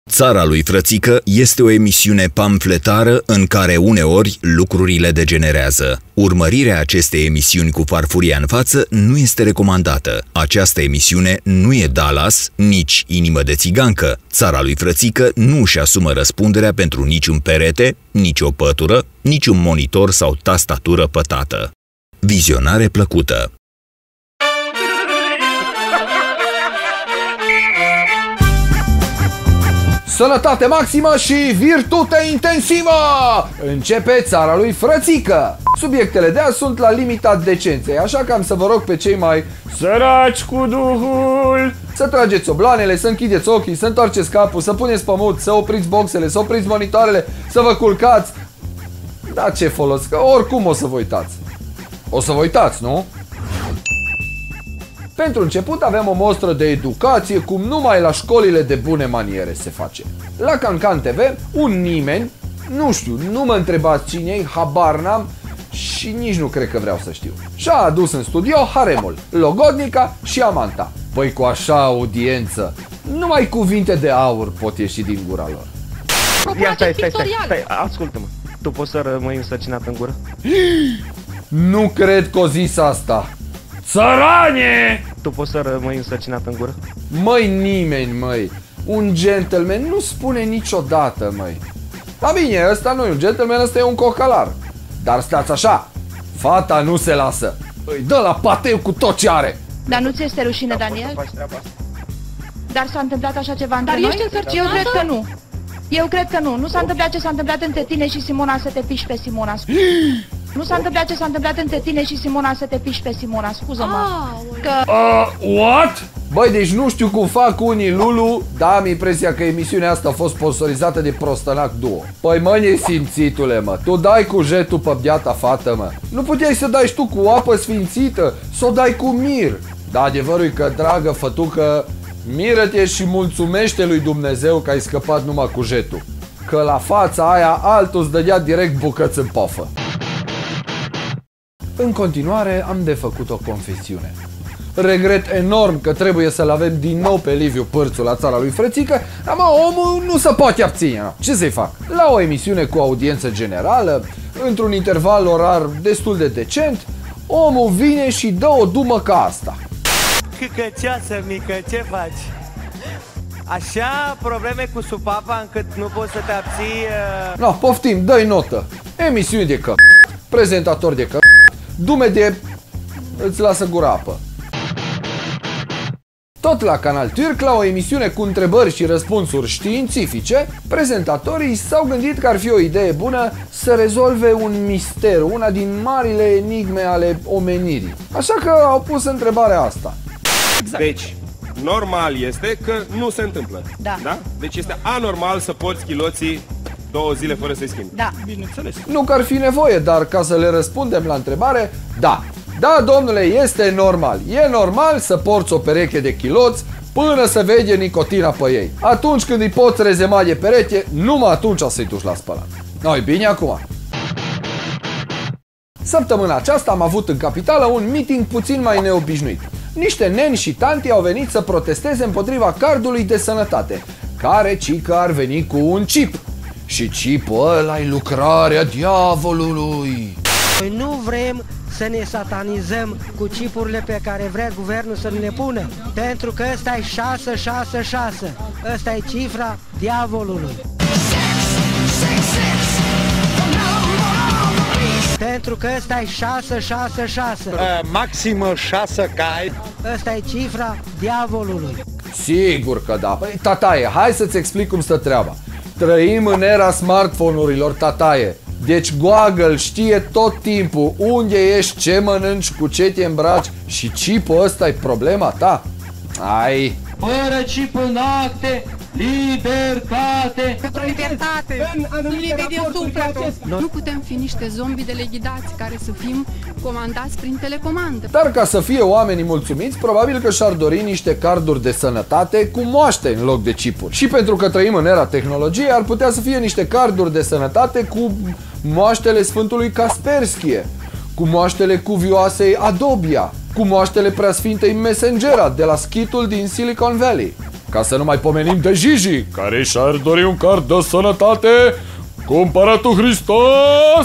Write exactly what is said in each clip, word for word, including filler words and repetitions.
Țara lui Frățică este o emisiune pamfletară în care uneori lucrurile degenerează. Urmărirea acestei emisiuni cu farfuria în față nu este recomandată. Această emisiune nu e Dallas, nici Inimă de țigancă. Țara lui Frățică nu își asumă răspunderea pentru niciun perete, nici o pătură, nici un monitor sau tastatură pătată. Vizionare plăcută! Sănătate maximă și virtute intensivă! Începe Țara lui Frățică! Subiectele de azi sunt la limita decenței, așa că am să vă rog pe cei mai săraci cu duhul să trageți oblanele, să închideți ochii, să întoarceți capul, să puneți pe mut, să opriți boxele, să opriți monitoarele, să vă culcați. Da, ce folos, că oricum o să vă uitați. O să vă uitați, nu? Pentru început avem o mostră de educație cum numai la școlile de bune maniere se face. La Cancan T V, un nimeni, nu știu, nu mă întrebați cine-i, habar n-am și nici nu cred că vreau să știu. Și-a adus în studio haremul, Logodnica și Amanta. Păi cu așa audiență, numai cuvinte de aur pot ieși din gura lor. Ia stai, stai, stai, stai, ascultă-mă. Tu poți să rămâi însărcinat în gură? Nu cred că o zis asta. Țăranie! Tu poți să rămâi însărcinat în gură? Măi, nimeni, măi. Un gentleman nu spune niciodată, măi. Da bine, ăsta nu e un gentleman, ăsta e un cocalar. Dar stați așa, fata nu se lasă. Îi dă la pateu cu tot ce are. Dar nu ți este rușine, Daniel? Dar s-a întâmplat așa ceva între noi? Dar ești însărcinată? Eu cred că nu. Eu cred că nu. Nu s-a întâmplat ce s-a întâmplat între tine și Simona, să te piși pe Simona. Nu s-a întâmplat ce s-a întâmplat între tine și Simona, să te piși pe Simona, scuză-mă. Că... Uh, what? Băi, deci nu știu cum fac unii Lulu, dar am impresia că emisiunea asta a fost sponsorizată de Prostănac Duo. Păi mă, nesimțitule, mă, tu dai cu jetul pe biata fată, mă. Nu puteai să dai și tu cu apă sfințită, să o dai cu mir. Dar adevărul e că, dragă fătucă, miră-te și mulțumește lui Dumnezeu că ai scăpat numai cu jetul. Că la fața aia altul îți dădea direct bucăți în pofă. În continuare am de făcut o confesiune. Regret enorm că trebuie să-l avem din nou pe Liviu Pârțu la Țara lui Frățică, dar mă, omul nu se poate abține. Ce să-i fac? La o emisiune cu audiență generală, într-un interval orar destul de decent, omul vine și dă o dumă ca asta. Căcăcioasă mică, ce faci? Așa probleme cu supapa încât nu poți să te abții? Uh... No, poftim, dă-i notă. Emisiuni de că, prezentator de că, dume de... îți lasă gura apă. Tot la Canal Turc, la o emisiune cu întrebări și răspunsuri științifice, prezentatorii s-au gândit că ar fi o idee bună să rezolve un mister, una din marile enigme ale omenirii. Așa că au pus întrebarea asta. Exact. Deci, normal este că nu se întâmplă. Da. Da? Deci este anormal să porți chiloții două zile fără să-i schimbi. Da. Bineînțeles. Nu că ar fi nevoie, dar ca să le răspundem la întrebare, da. Da, domnule, este normal. E normal să porți o pereche de chiloți până să vede nicotina pe ei. Atunci când îi poți rezema de pereche, numai atunci să-i duci la spălat. Noi bine acum. Săptămâna aceasta am avut în capitală un meeting puțin mai neobișnuit. Niște neni și tanti au venit să protesteze împotriva cardului de sănătate, care cică ar veni cu un chip. Și chipul ăla-i lucrarea diavolului. Noi nu vrem să ne satanizăm cu chipurile pe care vrea guvernul să ne pună, pentru că ăsta e șase șase șase, ăsta e cifra diavolului. Pentru că ăsta e șase șase șase. Uh, maximă șase cai. Ăsta e cifra diavolului. Sigur că da. Păi, tataie, hai să-ți explic cum stă treaba. Trăim în era smartphone-urilor, tataie. Deci Google știe tot timpul unde ești, ce mănânci, cu ce te îmbraci și chipul ăsta e problema ta. Ai... Fără chip în acte, libertate! Pentru libertate! În anumite raporturi. Nu putem fi niște zombi deleghidați care să fim comandați prin telecomandă. Dar ca să fie oamenii mulțumiți, probabil că și-ar dori niște carduri de sănătate cu moaște în loc de chipuri. Și pentru că trăim în era tehnologiei, ar putea să fie niște carduri de sănătate cu moaștele Sfântului Kasperschie, cu moaștele cuvioasei Adobia, cu moaștele preasfintei Messengera de la schitul din Silicon Valley. Ca să nu mai pomenim de Gigi, care și-ar dori un card de sănătate cu Împăratul Hristos.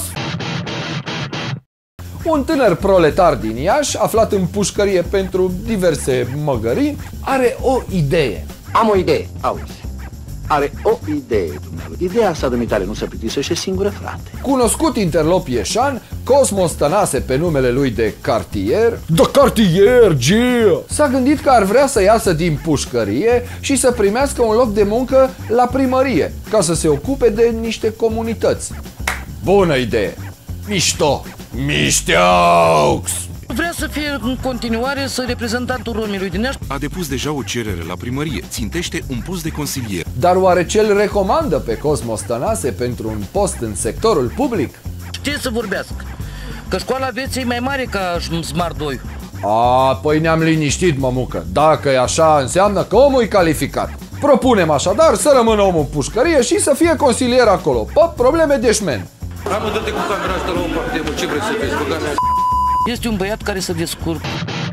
Un tânăr proletar din Iași, aflat în pușcărie pentru diverse măgării, are o idee. Am o idee, auzi. Are o idee, dumnealui. Ideea asta, dumitale, nu se plictisește singură, frate. Cunoscut interlop ieșan, Cosmos Tănase, pe numele lui de cartier, de cartier, Gia, s-a gândit că ar vrea să iasă din pușcărie și să primească un loc de muncă la primărie, ca să se ocupe de niște comunități. Bună idee! Mișto! Mișteaux! Vrea să fie în continuare să reprezentantul romilor din Iași. A depus deja o cerere la primărie. Țintește un post de consilier. Dar oare ce îl recomandă pe Cosmos Tănase pentru un post în sectorul public? Știe să vorbească, că școala vieții e mai mare ca Smart doi. A, păi ne-am liniștit, mămucă. Dacă e așa, înseamnă că omul e calificat. Propunem așadar să rămână omul în pușcărie și să fie consilier acolo, pe probleme de șmen. Ramă, dă-te cu camera asta la o parte, mă, ce vrei să vezi, băga mea. Este un băiat care se descurcă.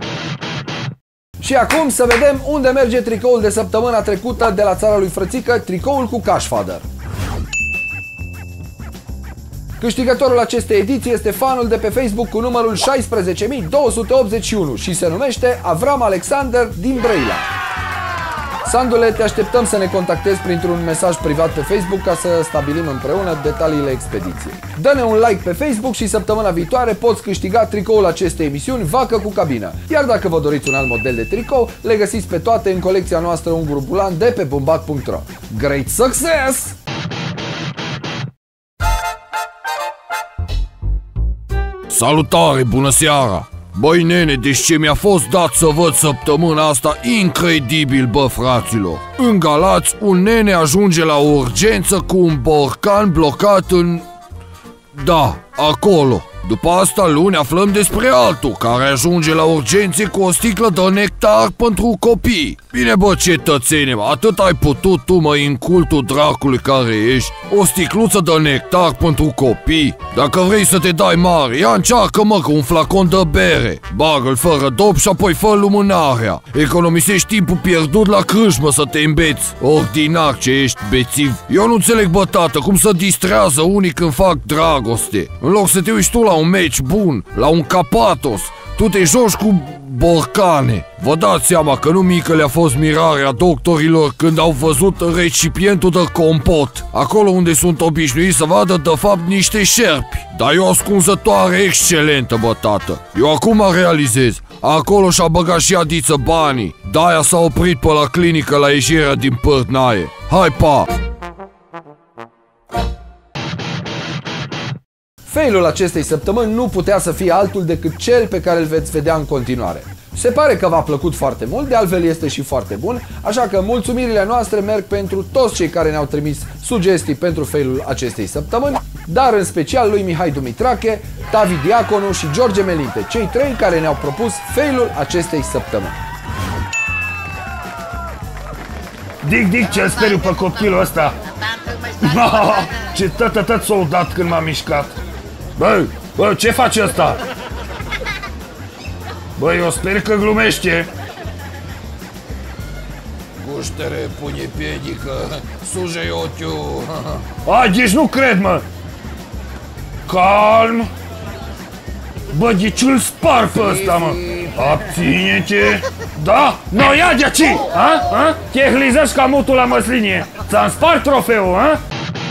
Și acum să vedem unde merge tricoul de săptămâna trecută de la țara lui Frățică, tricoul cu Cashfather. Câștigătorul acestei ediții este fanul de pe Facebook cu numărul șaisprezece mii două sute optzeci și unu și se numește Avram Alexander din Brăila. Sandule, te așteptăm să ne contactezi printr-un mesaj privat pe Facebook ca să stabilim împreună detaliile expediției. Dă-ne un like pe Facebook și săptămâna viitoare poți câștiga tricoul acestei emisiuni Vacă cu cabină. Iar dacă vă doriți un alt model de tricou, le găsiți pe toate în colecția noastră Unguru Bulan de pe bumbac punct ro. Great success! Salutare, bună seara! Băi nene, deci ce mi-a fost dat să văd săptămâna asta, incredibil, bă, fraților! În Galați, un nene ajunge la o urgență cu un borcan blocat în... Da, acolo. După asta, luni aflăm despre altul, care ajunge la urgențe cu o sticlă de nectar pentru copii. Bine, bă, cetățene, atât ai putut tu, mă, în cultul dracului care ești. O sticluță de nectar pentru copii. Dacă vrei să te dai mare, ia încearcă, mă, cu un flacon de bere. Bagă-l fără dop și apoi fă lumânarea. Economisești timpul pierdut la crâșmă să te îmbeți. Ordinar ce ești, bețiv. Eu nu înțeleg, bă, tată, cum să distrează unii când fac dragoste. În loc să te uiți tu la un meci bun, la un capatos, tu te joci cu borcane. Vă dați seama că nu mică le-a fost mirarea doctorilor când au văzut recipientul de compot, acolo unde sunt obișnuiți să vadă de fapt niște șerpi. Dar e o ascunzătoare excelentă, bă, tată. Eu acum realizez, acolo și-a băgat și adiță banii. De-aia s-a oprit pe la clinică la ieșirea din Pârnaie. Hai, pa! Failul acestei săptămâni nu putea să fie altul decât cel pe care îl veți vedea în continuare. Se pare că v-a plăcut foarte mult, de altfel este și foarte bun, așa că mulțumirile noastre merg pentru toți cei care ne-au trimis sugestii pentru failul acestei săptămâni, dar în special lui Mihai Dumitrache, Tavi Diaconu și George Melinte, cei trei care ne-au propus failul acestei săptămâni. Dic, dic, ce-l speriu pe copilul ăsta! Oh, ce tătătăt s-o dat când m-a mișcat! Băi, bă, ce face ăsta? Băi, eu sper că glumește. Guștere, pune piedică, suje ochiul. A, deci nu cred, mă. Calm. Bă, deci îl spar pe ăsta, mă. Abține-te. Da? No, ia de aici. Ha? Ha? Te hlizăși ca mutul la măslinie. Ți-am spart trofeul, ha?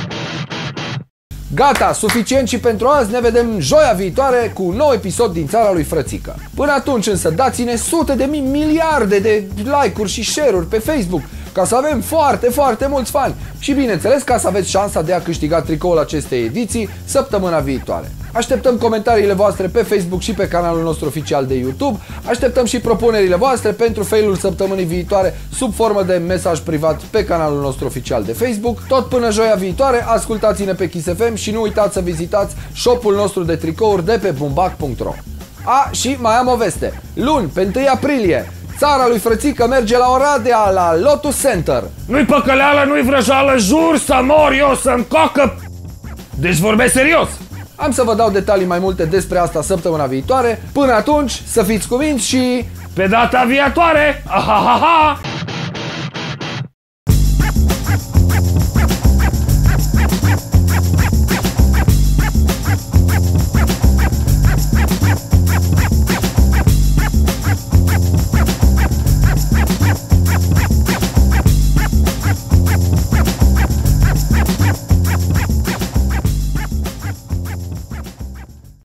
Gata, suficient și pentru azi, ne vedem joia viitoare cu un nou episod din țara lui Frățică. Până atunci însă dați-ne sute de mii, miliarde de like-uri și share-uri pe Facebook ca să avem foarte, foarte mulți fani și bineînțeles ca să aveți șansa de a câștiga tricoul acestei ediții săptămâna viitoare. Așteptăm comentariile voastre pe Facebook și pe canalul nostru oficial de YouTube, așteptăm și propunerile voastre pentru failul săptămânii viitoare sub formă de mesaj privat pe canalul nostru oficial de Facebook. Tot până joia viitoare, ascultați-ne pe Kiss F M și nu uitați să vizitați shop-ul nostru de tricouri de pe bumbac punct ro. A, și mai am o veste. Luni, pe întâi aprilie, țara lui Frățică merge la Oradea, la Lotus Center. Nu-i păcăleală, nu-i vrăjeală, jur să mor eu, să-mi coacă... Deci vorbesc serios. Am să vă dau detalii mai multe despre asta săptămâna viitoare. Până atunci, să fiți cuminți și... pe data viitoare! Ahahaha!